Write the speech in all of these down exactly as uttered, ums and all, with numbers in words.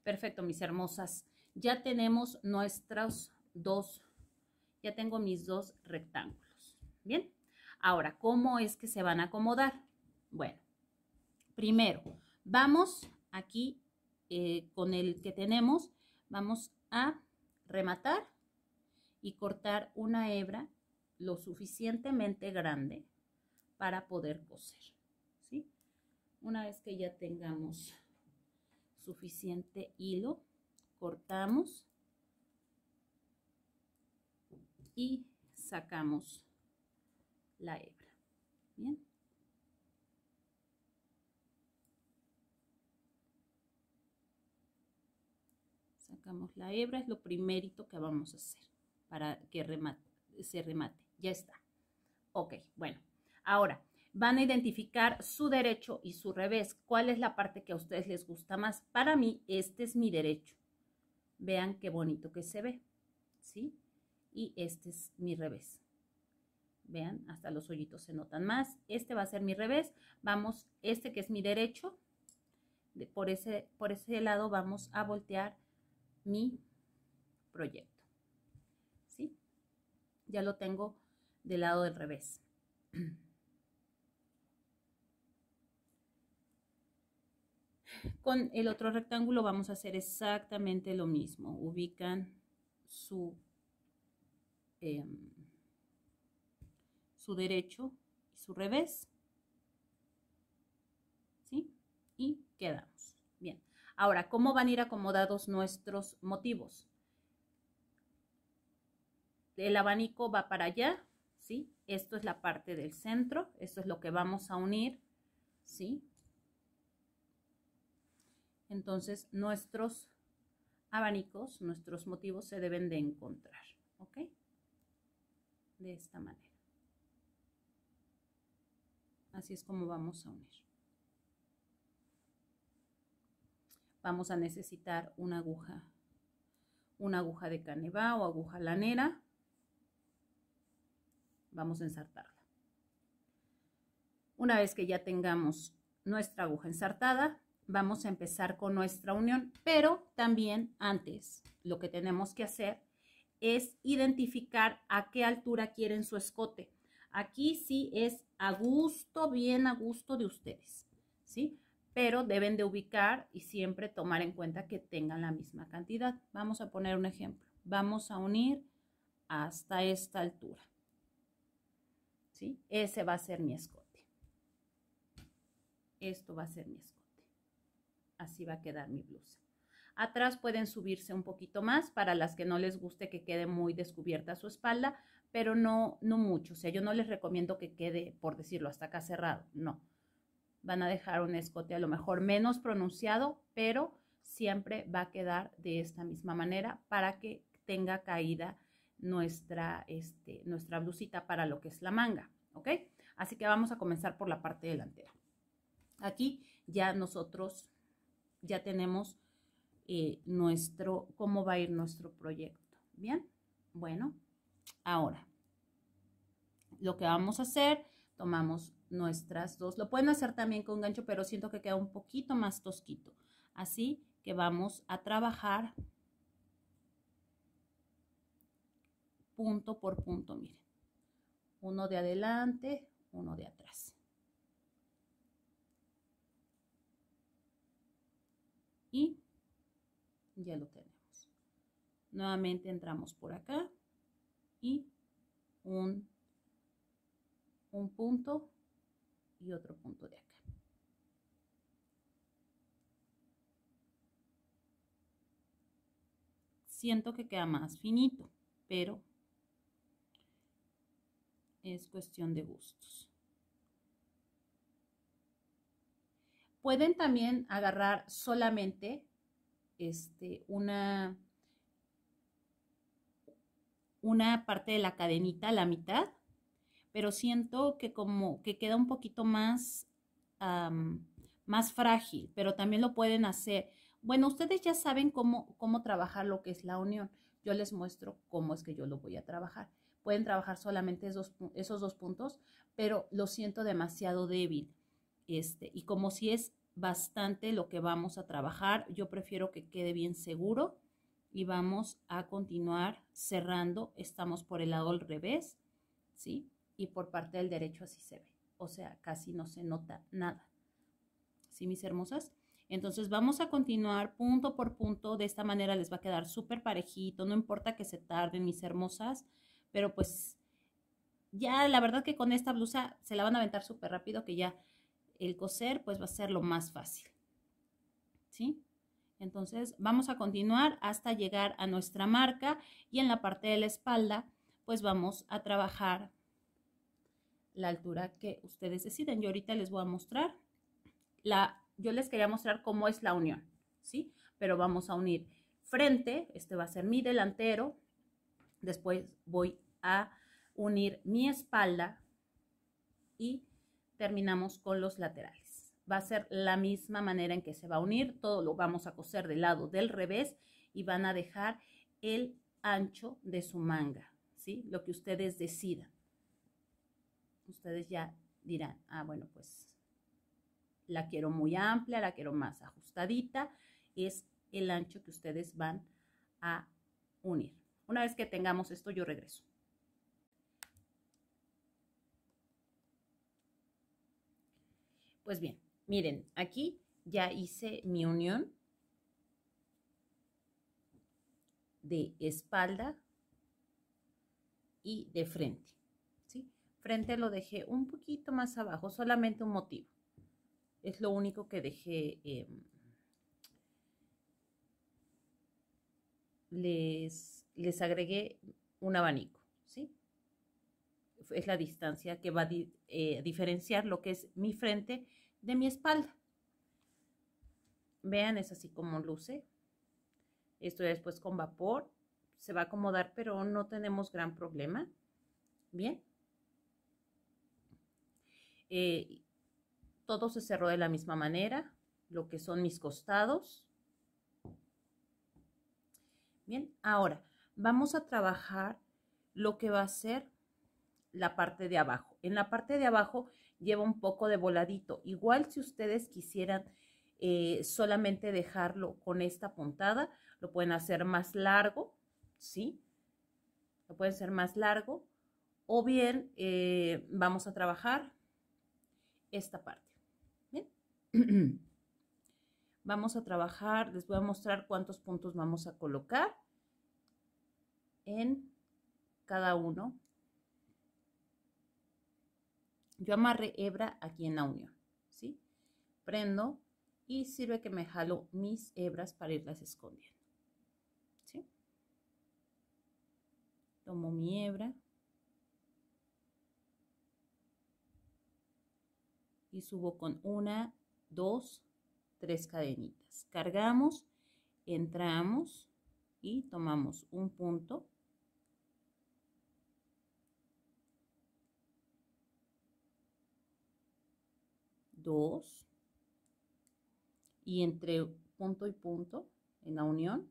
Perfecto, mis hermosas. Ya tenemos nuestros dos, ya tengo mis dos rectángulos. Bien, ahora, ¿cómo es que se van a acomodar? Bueno, primero, vamos aquí eh, con el que tenemos, vamos a rematar y cortar una hebra lo suficientemente grande para poder coser, ¿sí? Una vez que ya tengamos suficiente hilo, cortamos y sacamos la hebra. Bien. Sacamos la hebra, es lo primerito que vamos a hacer para que remate, se remate. Ya está. Ok, bueno. Ahora, van a identificar su derecho y su revés. ¿Cuál es la parte que a ustedes les gusta más? Para mí, este es mi derecho. Vean qué bonito que se ve, ¿sí? Y este es mi revés. Vean, hasta los hoyitos se notan más. Este va a ser mi revés. Vamos, este que es mi derecho, de, por, ese, por ese lado vamos a voltear mi proyecto, ¿sí? Ya lo tengo del lado del revés. Con el otro rectángulo vamos a hacer exactamente lo mismo. Ubican su, eh, su derecho y su revés, ¿sí? Y quedamos. Bien. Ahora, ¿cómo van a ir acomodados nuestros motivos? El abanico va para allá, ¿sí? Esto es la parte del centro, esto es lo que vamos a unir, ¿sí? Entonces, nuestros abanicos, nuestros motivos se deben de encontrar, ¿ok? De esta manera. Así es como vamos a unir. Vamos a necesitar una aguja, una aguja de canevá o aguja lanera. Vamos a ensartarla. Una vez que ya tengamos nuestra aguja ensartada, vamos a empezar con nuestra unión, pero también antes lo que tenemos que hacer es identificar a qué altura quieren su escote. Aquí sí es a gusto, bien a gusto de ustedes, ¿sí? Pero deben de ubicar y siempre tomar en cuenta que tengan la misma cantidad. Vamos a poner un ejemplo. Vamos a unir hasta esta altura, ¿sí? Ese va a ser mi escote. Esto va a ser mi escote. Así va a quedar mi blusa. Atrás pueden subirse un poquito más para las que no les guste que quede muy descubierta su espalda, pero no, no mucho. O sea, yo no les recomiendo que quede, por decirlo, hasta acá cerrado. No. Van a dejar un escote a lo mejor menos pronunciado, pero siempre va a quedar de esta misma manera para que tenga caída nuestra, este, nuestra blusita para lo que es la manga, ¿ok? Así que vamos a comenzar por la parte delantera. Aquí ya nosotros ya tenemos eh, nuestro, cómo va a ir nuestro proyecto. Bien, bueno, ahora lo que vamos a hacer, tomamos nuestras dos, lo pueden hacer también con gancho, pero siento que queda un poquito más tosquito. Así que vamos a trabajar punto por punto, miren. Uno de adelante, uno de atrás. Y ya lo tenemos. Nuevamente entramos por acá y un, un punto y otro punto de acá. Siento que queda más finito, pero es cuestión de gustos. Pueden también agarrar solamente este, una, una parte de la cadenita, la mitad, pero siento que como que queda un poquito más, um, más frágil, pero también lo pueden hacer. Bueno, ustedes ya saben cómo, cómo trabajar lo que es la unión. Yo les muestro cómo es que yo lo voy a trabajar. Pueden trabajar solamente esos, esos dos puntos, pero lo siento demasiado débil. Este, y como si es bastante lo que vamos a trabajar. Yo prefiero que quede bien seguro y vamos a continuar cerrando. Estamos por el lado al revés, ¿sí? Y por parte del derecho así se ve. O sea, casi no se nota nada. ¿Sí, mis hermosas? Entonces vamos a continuar punto por punto. De esta manera les va a quedar súper parejito. No importa que se tarden, mis hermosas, pero pues ya la verdad que con esta blusa se la van a aventar súper rápido, que ya el coser pues va a ser lo más fácil, ¿sí? Entonces vamos a continuar hasta llegar a nuestra marca y en la parte de la espalda pues vamos a trabajar la altura que ustedes deciden. Yo ahorita les voy a mostrar la, yo les quería mostrar cómo es la unión, ¿sí? Pero vamos a unir frente, este va a ser mi delantero, después voy a unir mi espalda y terminamos con los laterales. Va a ser la misma manera en que se va a unir, todo lo vamos a coser del lado del revés y van a dejar el ancho de su manga, ¿sí? Lo que ustedes decidan. Ustedes ya dirán, ah, bueno, pues la quiero muy amplia, la quiero más ajustadita, es el ancho que ustedes van a unir. Una vez que tengamos esto, yo regreso. Pues bien, miren, aquí ya hice mi unión de espalda y de frente, ¿sí? Frente lo dejé un poquito más abajo, solamente un motivo. Es lo único que dejé. Eh, les, les agregué un abanico, ¿sí? Es la distancia que va a di, eh, diferenciar lo que es mi frente de mi espalda. Vean, es así como luce. Esto ya después con vapor se va a acomodar, pero no tenemos gran problema. Bien. Eh, todo se cerró de la misma manera, lo que son mis costados. Bien, ahora vamos a trabajar lo que va a ser la parte de abajo. En la parte de abajo lleva un poco de voladito. Igual si ustedes quisieran eh, solamente dejarlo con esta puntada, lo pueden hacer más largo, ¿sí? Lo pueden hacer más largo. O bien eh, vamos a trabajar esta parte. ¿Bien? Vamos a trabajar, les voy a mostrar cuántos puntos vamos a colocar en cada uno. Yo amarré hebra aquí en la unión, ¿sí? Prendo y sirve que me jalo mis hebras para irlas escondiendo, ¿sí? Tomo mi hebra y subo con una, dos, tres cadenitas. Cargamos, entramos y tomamos un punto. Dos. Y entre punto y punto en la unión,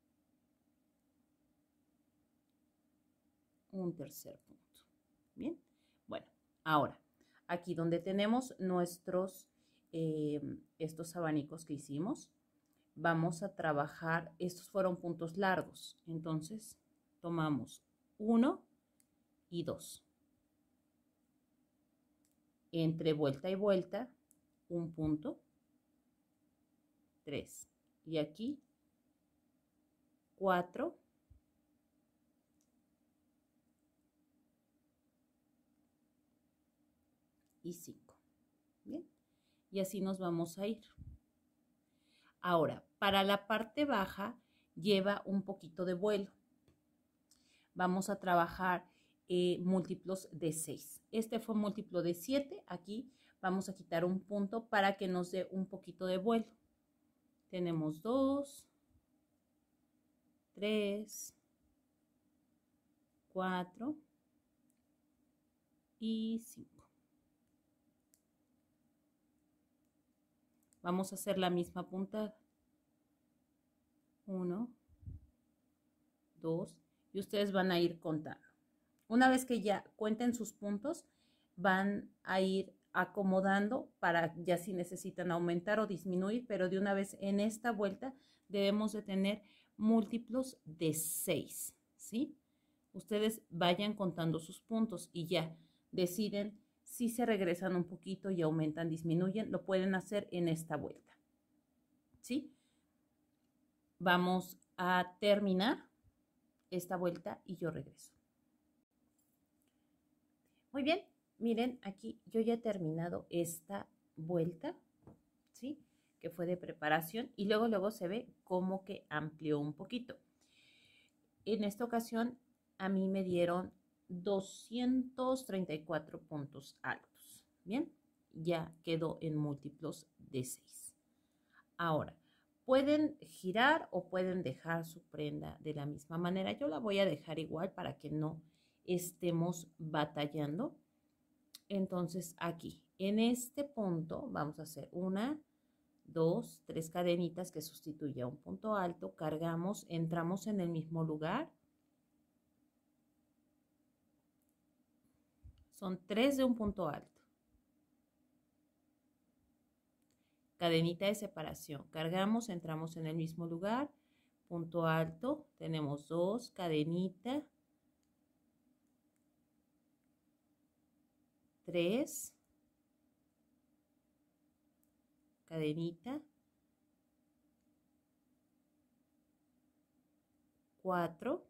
un tercer punto. Bien, bueno, ahora aquí donde tenemos nuestros eh, estos abanicos que hicimos, vamos a trabajar, estos fueron puntos largos, entonces tomamos uno y dos. Entre vuelta y vuelta, un punto, tres. Y aquí, cuatro. Y cinco. Bien. Y así nos vamos a ir. Ahora, para la parte baja lleva un poquito de vuelo. Vamos a trabajar eh, múltiplos de seis. Este fue múltiplo de siete. Aquí vamos a quitar un punto para que nos dé un poquito de vuelo. Tenemos dos, tres, cuatro y cinco. Vamos a hacer la misma puntada. Uno, dos, y ustedes van a ir contando. Una vez que ya cuenten sus puntos, van a ir acomodando para ya si necesitan aumentar o disminuir, pero de una vez en esta vuelta debemos de tener múltiplos de seis, ¿sí? Ustedes vayan contando sus puntos y ya deciden si se regresan un poquito y aumentan, disminuyen, lo pueden hacer en esta vuelta, ¿sí? Vamos a terminar esta vuelta y yo regreso. Muy bien, miren, aquí yo ya he terminado esta vuelta, ¿sí? Que fue de preparación y luego, luego se ve como que amplió un poquito. En esta ocasión a mí me dieron doscientos treinta y cuatro puntos altos, ¿bien? Ya quedó en múltiplos de seis. Ahora, pueden girar o pueden dejar su prenda de la misma manera. Yo la voy a dejar igual para que no estemos batallando. Entonces aquí, en este punto, vamos a hacer una, dos, tres cadenitas que sustituye a un punto alto. Cargamos, entramos en el mismo lugar. Son tres de un punto alto. Cadenita de separación. Cargamos, entramos en el mismo lugar. Punto alto. Tenemos dos, cadenita. Tres. Cadenita. Cuatro.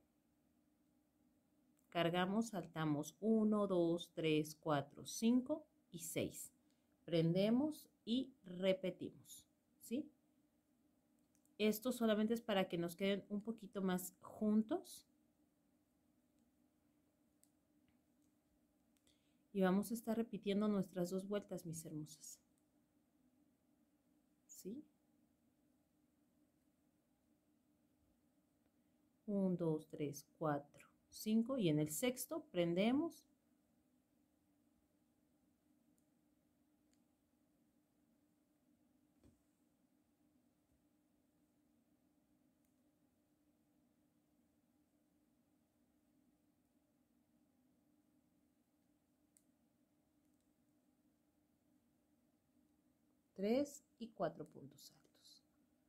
Cargamos, saltamos uno, dos, tres, cuatro, cinco y seis. Prendemos y repetimos, ¿sí? Esto solamente es para que nos queden un poquito más juntos. Y vamos a estar repitiendo nuestras dos vueltas, mis hermosas. ¿Sí? uno, dos, tres, cuatro, cinco. Y en el sexto prendemos. Tres y cuatro puntos altos.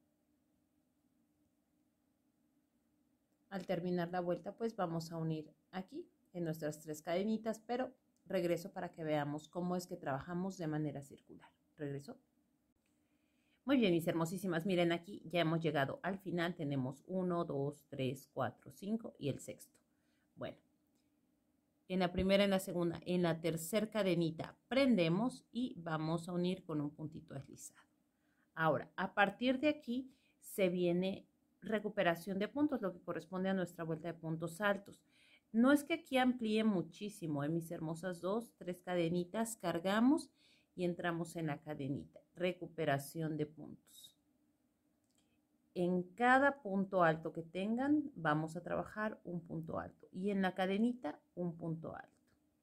Al terminar la vuelta, pues vamos a unir aquí en nuestras tres cadenitas, pero regreso para que veamos cómo es que trabajamos de manera circular. Regreso. Muy bien, mis hermosísimas, miren aquí ya hemos llegado al final, tenemos uno, dos, tres, cuatro, cinco y el sexto. Bueno, en la primera, en la segunda, en la tercera cadenita prendemos y vamos a unir con un puntito deslizado. Ahora, a partir de aquí se viene recuperación de puntos, lo que corresponde a nuestra vuelta de puntos altos. No es que aquí amplíe muchísimo, ¿eh? Mis hermosas, dos, tres cadenitas, cargamos y entramos en la cadenita. Recuperación de puntos. En cada punto alto que tengan, vamos a trabajar un punto alto. Y en la cadenita, un punto alto.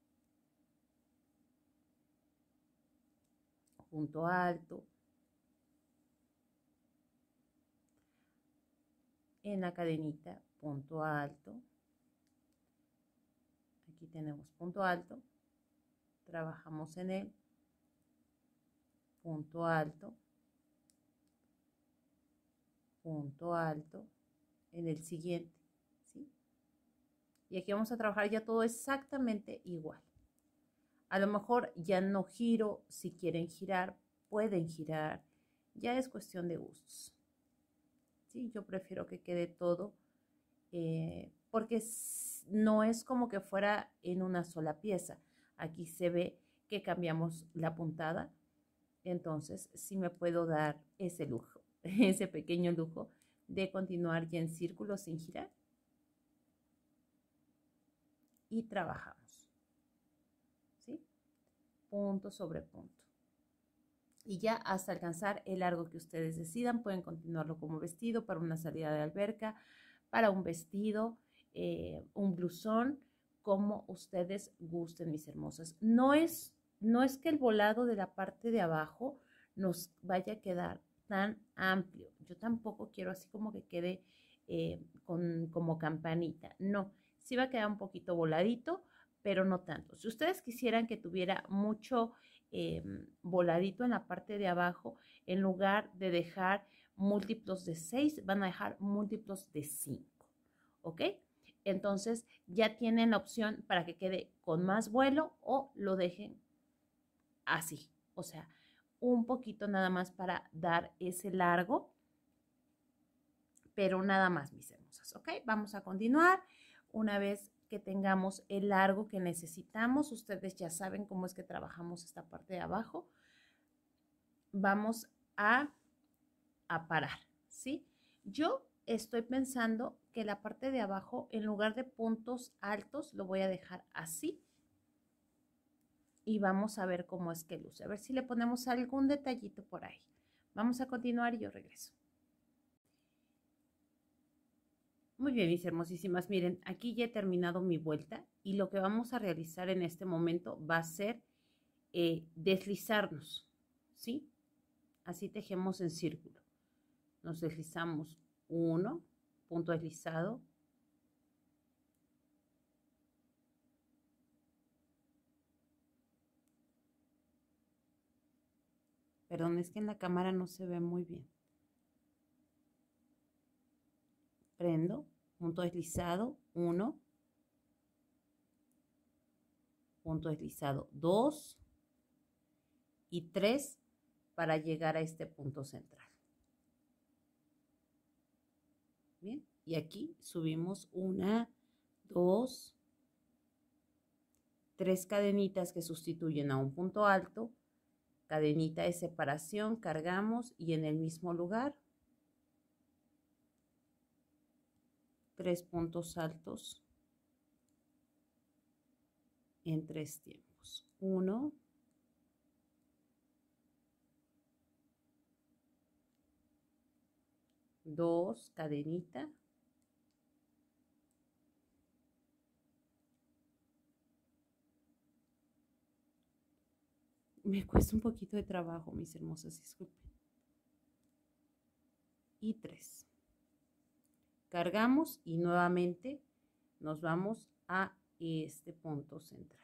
Punto alto. En la cadenita, punto alto. Aquí tenemos punto alto. Trabajamos en él. Punto alto. Punto alto en el siguiente, ¿sí? Y aquí vamos a trabajar ya todo exactamente igual. A lo mejor ya no giro, si quieren girar, pueden girar, ya es cuestión de gustos, ¿sí? Yo prefiero que quede todo, eh, porque no es como que fuera en una sola pieza. Aquí se ve que cambiamos la puntada, entonces sí me puedo dar ese lujo. Ese pequeño lujo de continuar ya en círculo sin girar y trabajamos, ¿sí? Punto sobre punto y ya hasta alcanzar el largo que ustedes decidan. Pueden continuarlo como vestido para una salida de alberca, para un vestido, eh, un blusón, como ustedes gusten, mis hermosas. No es, no es que el volado de la parte de abajo nos vaya a quedar tan amplio. Yo tampoco quiero así como que quede eh, con, como campanita. No, sí va a quedar un poquito voladito, pero no tanto. Si ustedes quisieran que tuviera mucho eh, voladito en la parte de abajo, en lugar de dejar múltiplos de seis, van a dejar múltiplos de cinco, ¿ok? Entonces ya tienen la opción para que quede con más vuelo o lo dejen así, o sea, un poquito nada más para dar ese largo, pero nada más, mis hermosas, ¿ok? Vamos a continuar. Una vez que tengamos el largo que necesitamos, ustedes ya saben cómo es que trabajamos esta parte de abajo, vamos a, a parar, ¿sí? Yo estoy pensando que la parte de abajo, en lugar de puntos altos, lo voy a dejar así. Y vamos a ver cómo es que luce. A ver si le ponemos algún detallito por ahí. Vamos a continuar y yo regreso. Muy bien, mis hermosísimas. Miren, aquí ya he terminado mi vuelta y lo que vamos a realizar en este momento va a ser eh, deslizarnos, ¿sí? Así tejemos en círculo. Nos deslizamos uno, punto deslizado. Perdón, es que en la cámara no se ve muy bien. Prendo, punto deslizado, uno, punto deslizado, dos y tres para llegar a este punto central. Bien, y aquí subimos una, dos, tres cadenitas que sustituyen a un punto alto, cadenita de separación, cargamos y en el mismo lugar, tres puntos altos en tres tiempos. Uno, dos, cadenita, me cuesta un poquito de trabajo, mis hermosas, disculpen. Y tres. Cargamos y nuevamente nos vamos a este punto central.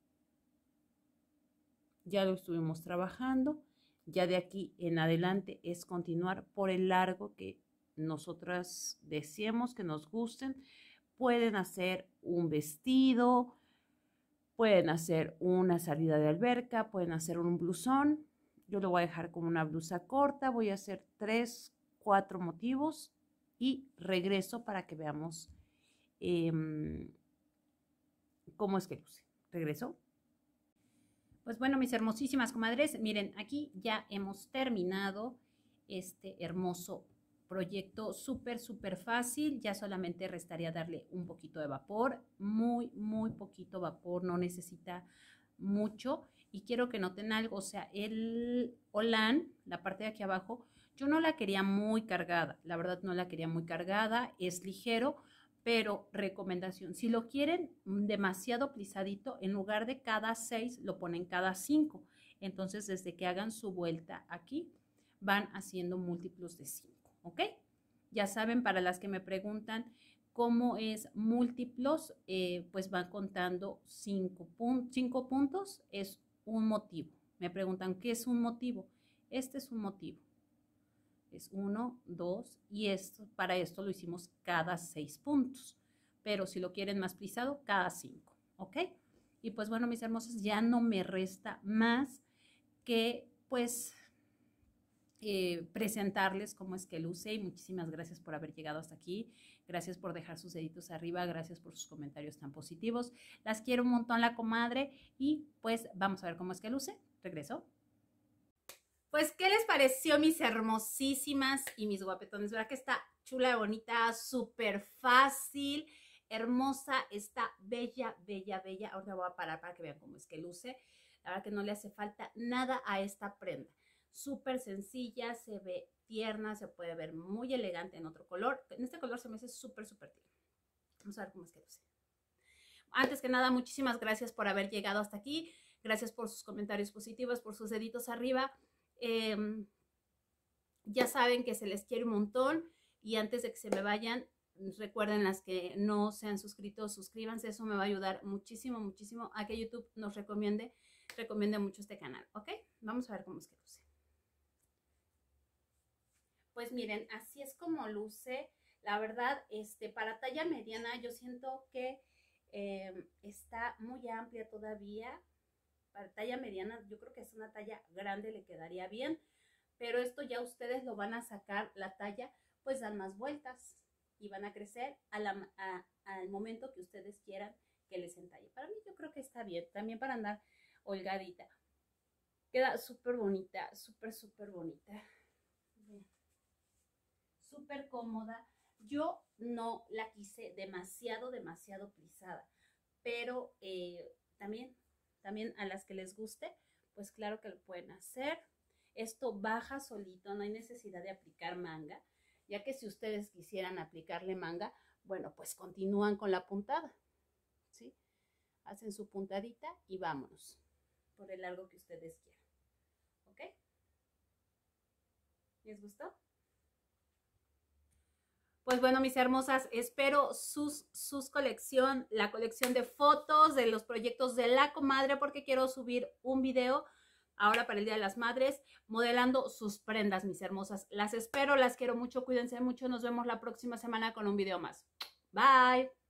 Ya lo estuvimos trabajando. Ya de aquí en adelante es continuar por el largo que nosotras deseemos, que nos gusten. Pueden hacer un vestido, pueden hacer una salida de alberca, pueden hacer un blusón. Yo lo voy a dejar como una blusa corta. Voy a hacer tres, cuatro motivos y regreso para que veamos eh, cómo es que luce. ¿Regreso? Pues bueno, mis hermosísimas comadres, miren, aquí ya hemos terminado este hermoso proyecto súper, súper fácil. Ya solamente restaría darle un poquito de vapor, muy, muy poquito vapor, no necesita mucho. Y quiero que noten algo, o sea, el holán, la parte de aquí abajo, yo no la quería muy cargada, la verdad no la quería muy cargada, es ligero, pero recomendación, si lo quieren demasiado plisadito, en lugar de cada seis, lo ponen cada cinco. Entonces, desde que hagan su vuelta aquí, van haciendo múltiplos de cinco, ¿ok? Ya saben, para las que me preguntan cómo es múltiplos, eh, pues van contando cinco, pun cinco puntos, es un motivo. Me preguntan, ¿qué es un motivo? Este es un motivo. Es uno, dos, y esto, para esto lo hicimos cada seis puntos. Pero si lo quieren más plisado, cada cinco, ¿ok? Y pues bueno, mis hermosas, ya no me resta más que pues eh, presentarles cómo es que luce. Y muchísimas gracias por haber llegado hasta aquí. Gracias por dejar sus deditos arriba. Gracias por sus comentarios tan positivos. Las quiero un montón, la comadre. Y pues vamos a ver cómo es que luce. Regreso. Pues, ¿qué les pareció, mis hermosísimas y mis guapetones? ¿Verdad que está chula, bonita, súper fácil, hermosa, está bella, bella, bella? Ahora voy a parar para que vean cómo es que luce. La verdad que no le hace falta nada a esta prenda. Súper sencilla, se ve tierna, se puede ver muy elegante en otro color. En este color se me hace súper, súper tierna. Vamos a ver cómo es que luce. Antes que nada, muchísimas gracias por haber llegado hasta aquí. Gracias por sus comentarios positivos, por sus deditos arriba. Eh, ya saben que se les quiere un montón y antes de que se me vayan, recuerden las que no se han suscrito, suscríbanse, eso me va a ayudar muchísimo, muchísimo a que YouTube nos recomiende recomiendo mucho este canal, ¿ok? Vamos a ver cómo es que luce. Pues miren, así es como luce. La verdad, este, para talla mediana yo siento que eh, está muy amplia todavía. Para talla mediana yo creo que es una talla grande, le quedaría bien. Pero esto ya ustedes lo van a sacar, la talla, pues dan más vueltas y van a crecer a la, a, al momento que ustedes quieran que les entalle. Para mí yo creo que está bien, también para andar holgadita. Queda súper bonita, súper, súper bonita. Bien. Súper cómoda. Yo no la quise demasiado, demasiado plisada, pero eh, también, también a las que les guste, pues claro que lo pueden hacer. Esto baja solito, no hay necesidad de aplicar manga, ya que si ustedes quisieran aplicarle manga, bueno, pues continúan con la puntada, ¿sí? Hacen su puntadita y vámonos por el largo que ustedes quieran, ¿ok? ¿Les gustó? Pues bueno, mis hermosas, espero sus, sus colección, la colección de fotos de los proyectos de la comadre, porque quiero subir un video ahora para el Día de las Madres, modelando sus prendas, mis hermosas. Las espero, las quiero mucho, cuídense mucho, nos vemos la próxima semana con un video más. Bye.